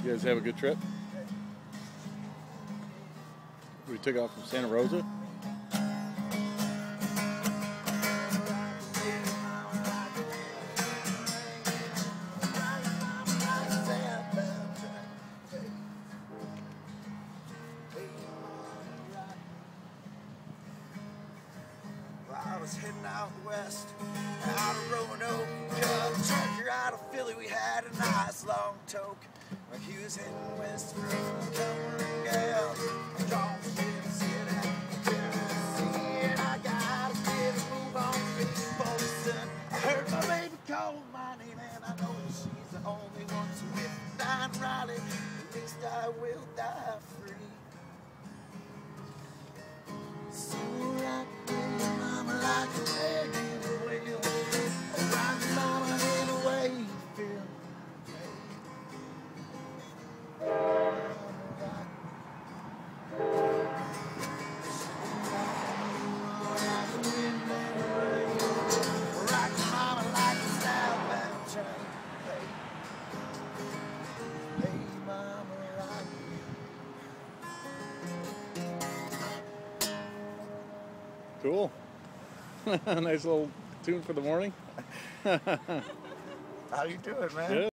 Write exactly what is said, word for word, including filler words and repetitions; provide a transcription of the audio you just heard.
You guys have a good trip? We took off from Santa Rosa. I was heading out west, out of Roanoke, trucker out of Philly. We had a nice long toke. Well, he was heading west from Cumberland Gal. John City, City, Tennessee, and I gotta get a move on before the sun. I heard my baby call my name, and I know that she's the only one. So if I'm Riley, at least I will die free. So rock me, mama, like a dragon wheel. Rock me, mama, any way you feel. Rock me, mama, like a southbound train. Hey, hey, mama, rock me. Cool. Nice little tune for the morning. How you doing, man? Good.